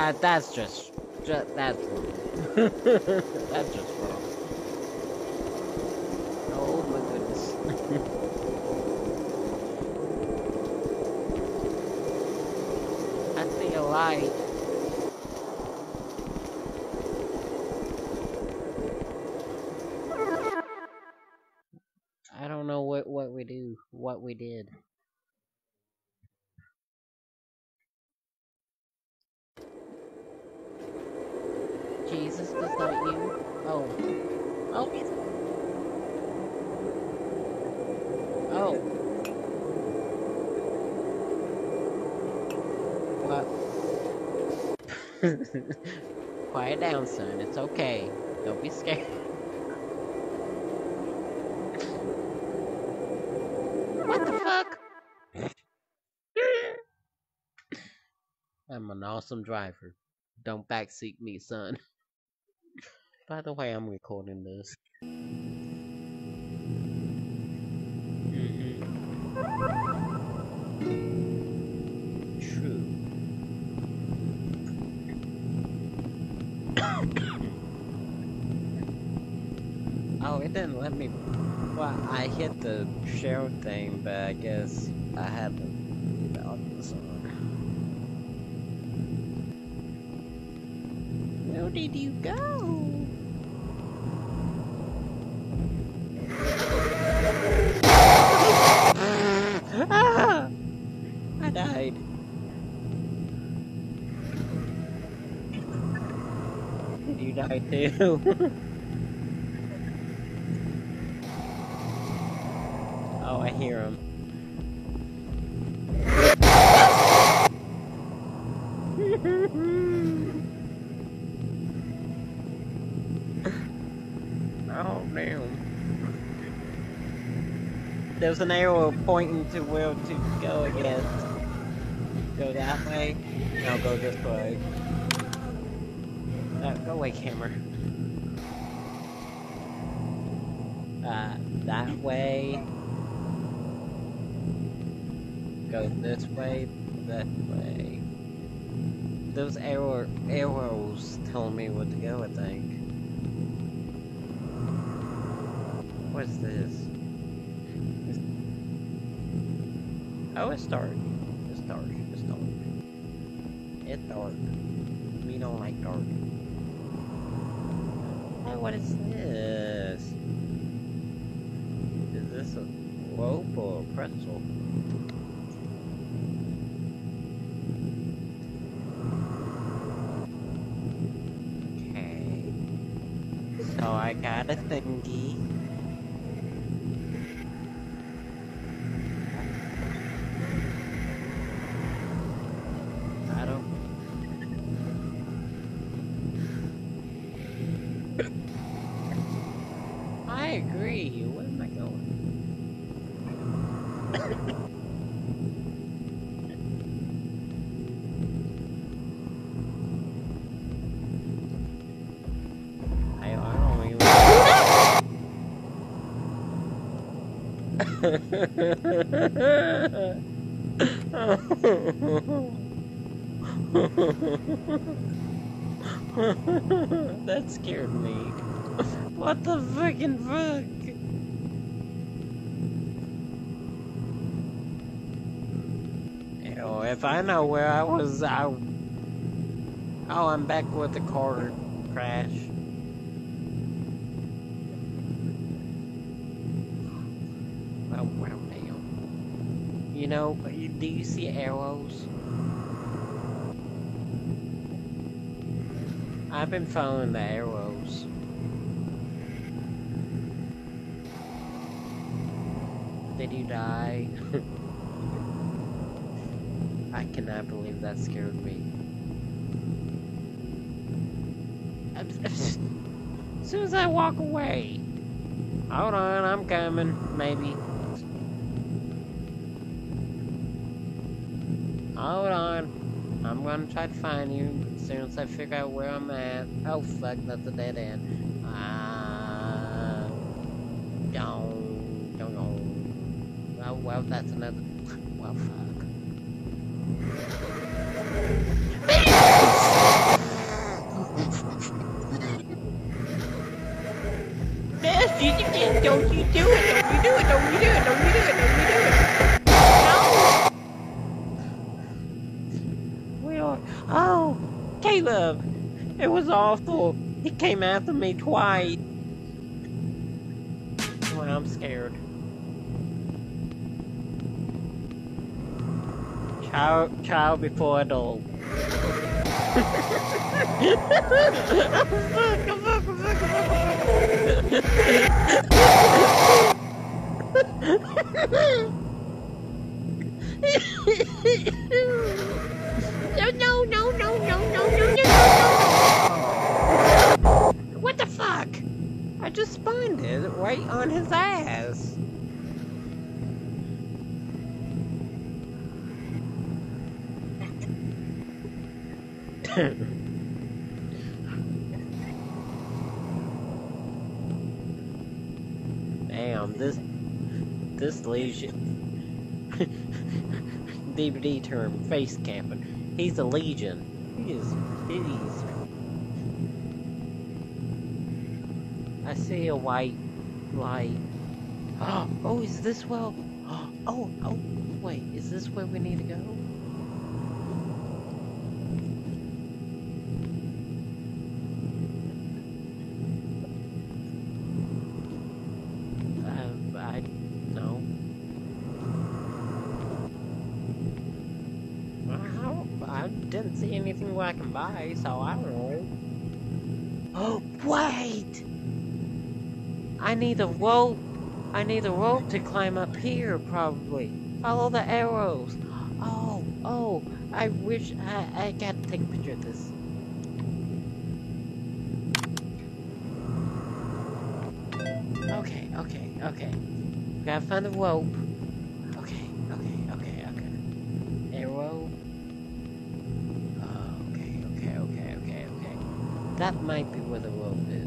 That's just that's wrong. That's just wrong. Oh my goodness. I see a light. I don't know what we do, what we did. Jesus, that's not you. Oh. Oh, it's... Oh. What? Quiet down, son. It's okay. Don't be scared. What the fuck? I'm an awesome driver. Don't backseat me, son. By the way, I'm recording this. True. Oh, it didn't let me. Well, I hit the share thing, but I guess I had to leave out this on. Where did you go? Ah! I died. Did you die too? Oh, I hear him. Oh, damn. There's an arrow pointing to where to go, I guess. Go that way? No, go this way. Go away, camera. That way. Go this way, that way. Those arrows telling me where to go, I think. What's this? Oh, it's dark. It's dark. It's dark. It's dark. We don't like dark. Oh, what is this? Is this a rope or a pretzel? Okay. So I got a thingy. I agree. Where am I going? I don't even. That scared me. What the freaking fuck? Oh, if I know where I was, oh, I'm back with the car crash. Oh, wow, damn. You know, do you see arrows? I've been following the arrows. Did you die? I cannot believe that scared me. As soon as I walk away. Hold on, I'm coming. Maybe. Hold on. I'm gonna try to find you as soon as I figure out where I'm at. Oh fuck, that's a dead end. Oh well, that's another. Well, fuck. Don't you do it! Don't you do it! Don't you do it! Don't you do it! Don't you do it! No! We are. Oh, Caleb! It was awful. He came after me twice. Well, I'm scared. Child before adult. No. What the fuck? I just spawned it right on his ass. Damn, this legion DVD term face camping. He's a legion. He's I see a white light. Oh, is this well? Oh, wait, is this where we need to go? No. I didn't see anything where I can buy, so I don't know. Oh, wait! I need a rope. I need a rope to climb up here, probably. Follow the arrows. Oh, I wish I gotta take a picture of this. Okay. Gotta find the rope. Okay. Arrow. Okay. That might be where the rope is.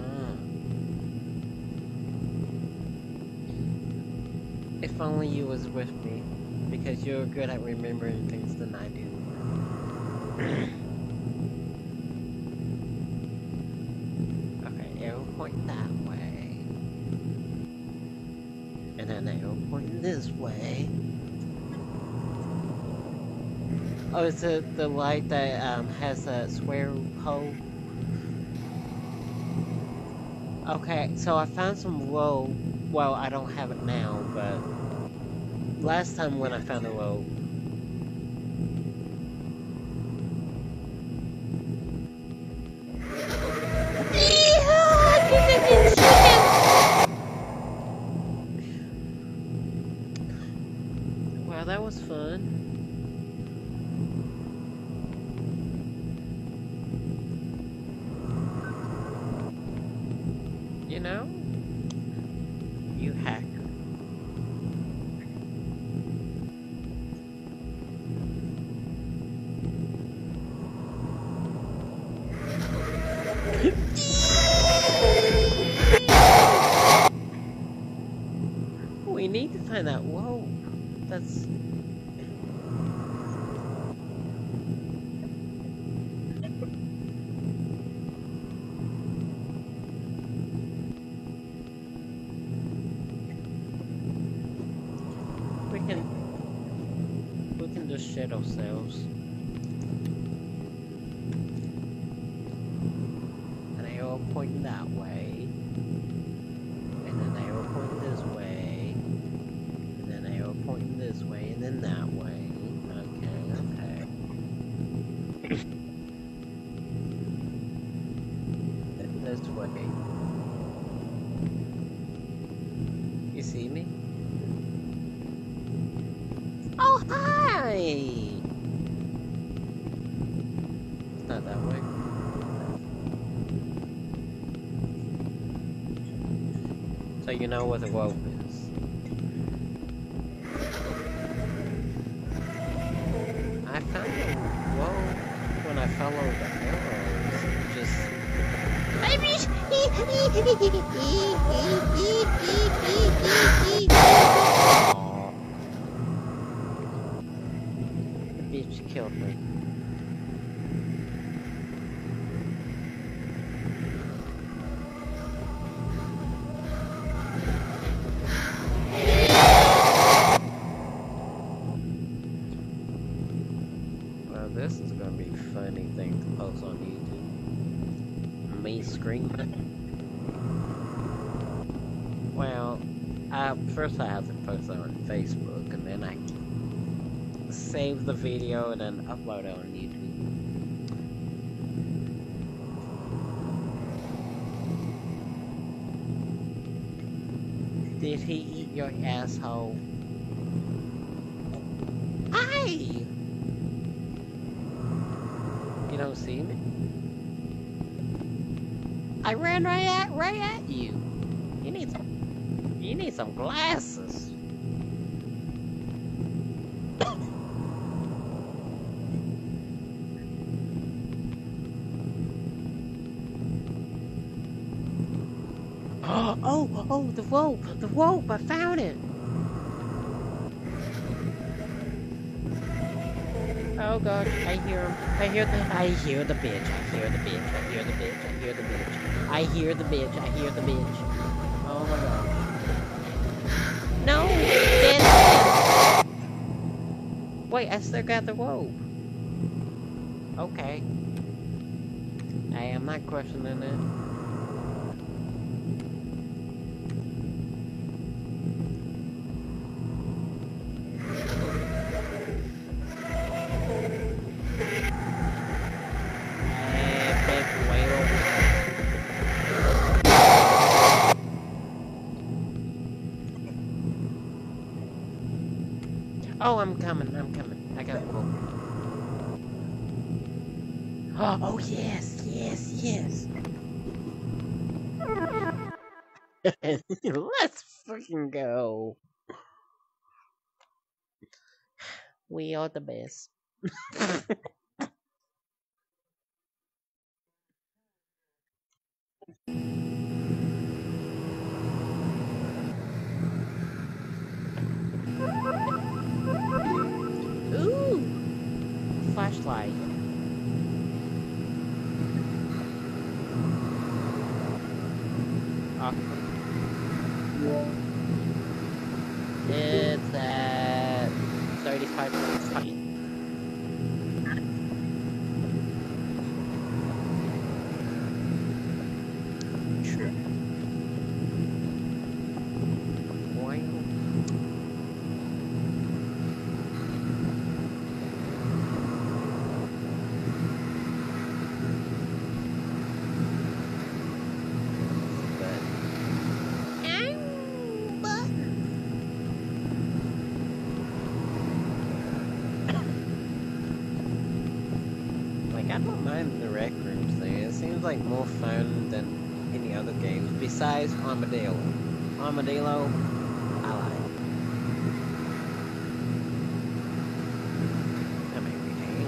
If only you was with me, because you're good at remembering things than I do. Okay, arrow point that way. And then arrow point this way. Oh, is it the light that has a square hole? Okay, so I found some rope. Well, I don't have it now, but last time when I found the rope. Well, that was fun. You know? You hacker. We need to find that rope. That's... We can just shit ourselves. An arrow pointing that way. And an arrow pointing this way. And then an arrow pointing this way, and then that way. Okay. This way. You see me? Oh, hi! It's not that way. So you know where the rope is. I found the rope when I followed the arrows. Just... Bitch killed me. me screaming. Well, first I have to post it on Facebook, and then I save the video and then upload it on YouTube. Did he eat your asshole? Hi! You don't see me? I ran right at you. You need some glasses. Oh, the rope, I found it. Oh god, I hear him. I hear the bitch. I hear the bitch. Oh my god. No! Bitch! Wait, I still got the rope. Okay. Hey, I'm not questioning it. Oh, I'm coming. I got a rope. Oh, yes. Let's freaking go. We are the best. Ooh! Flashlight. It's at 35%. True. Wow. Like, I don't mind the rec rooms thing. It seems like more fun than any other games besides Armadillo. Armadillo, I like. I may retain.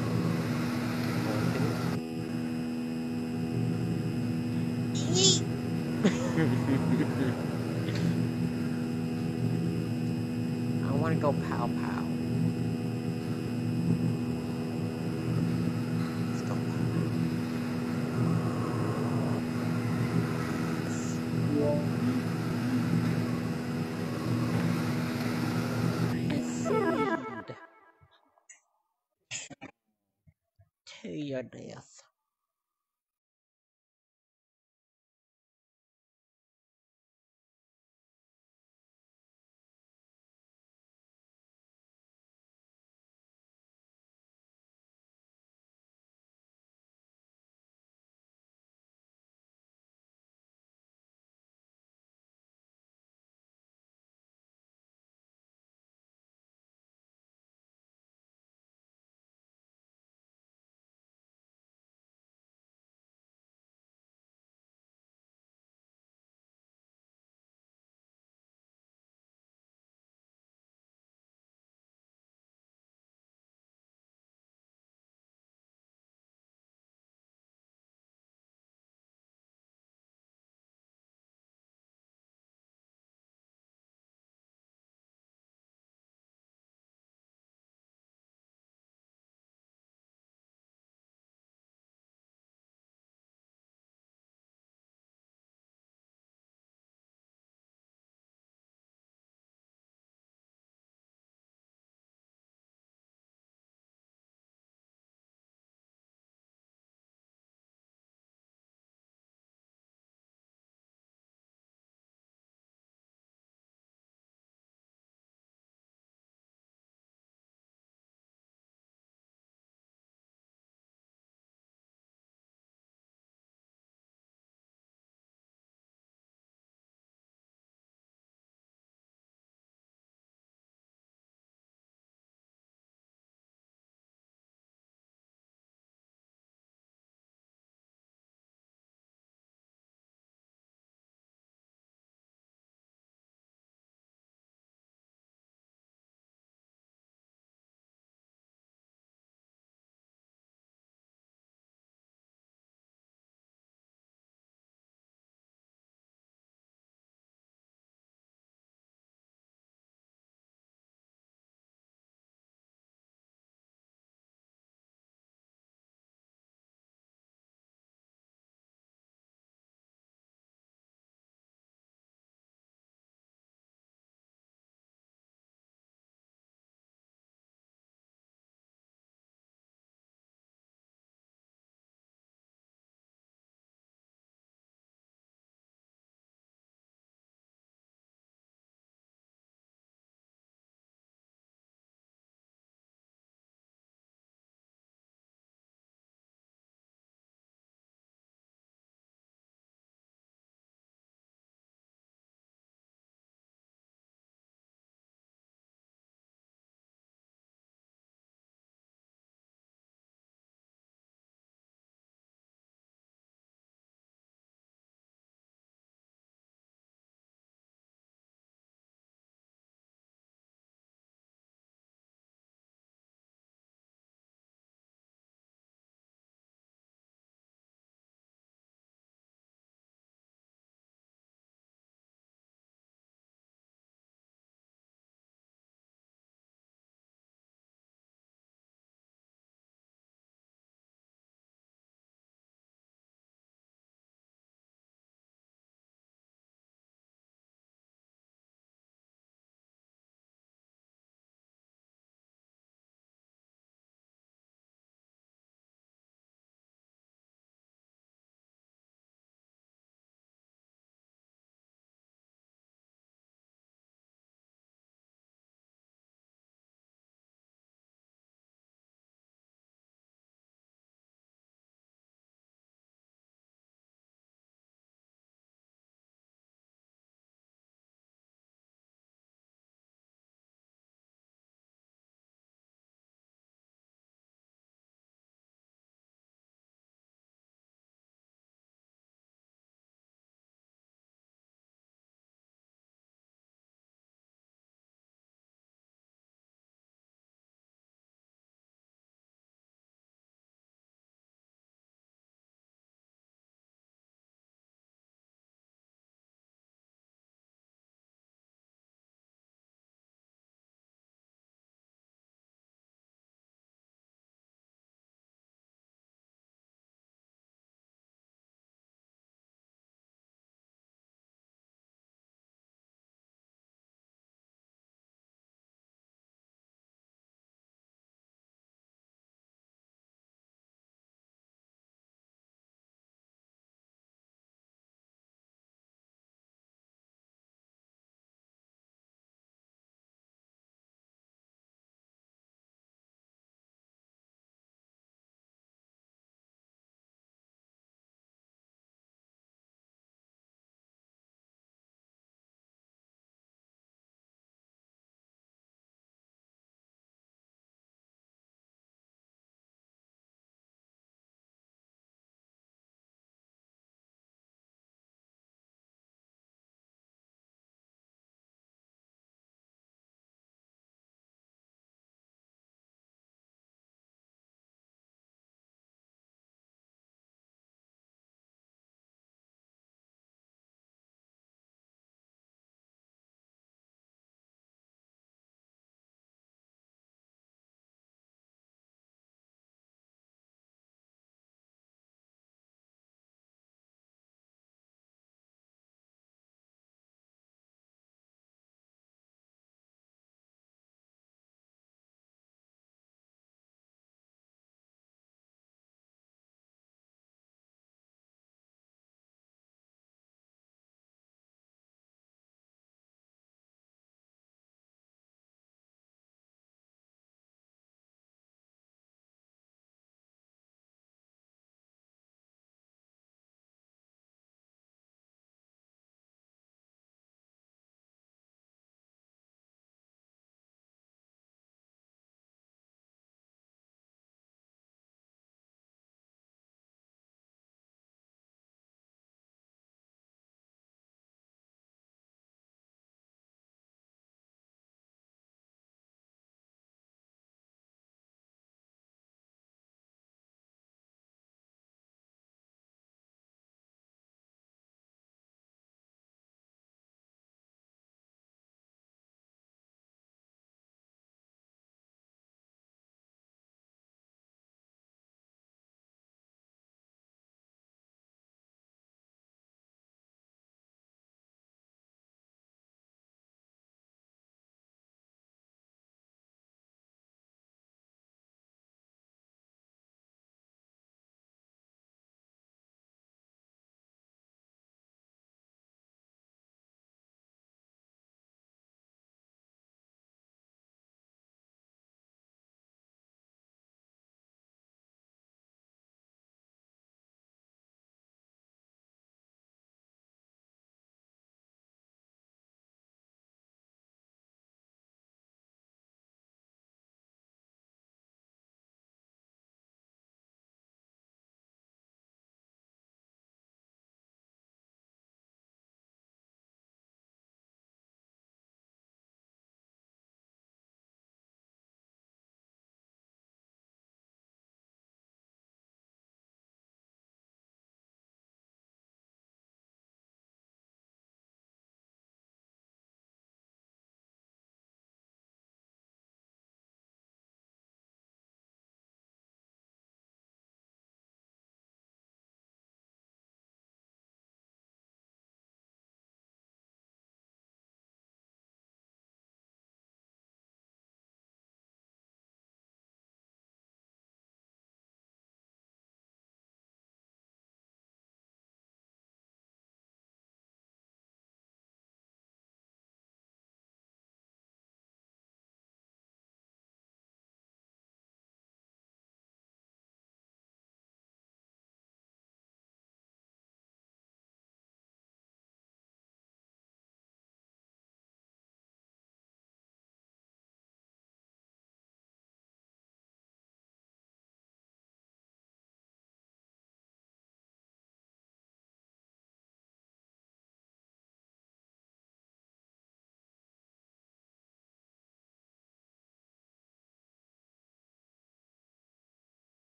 I want to go pow pow. Let's go pow pow. To your death.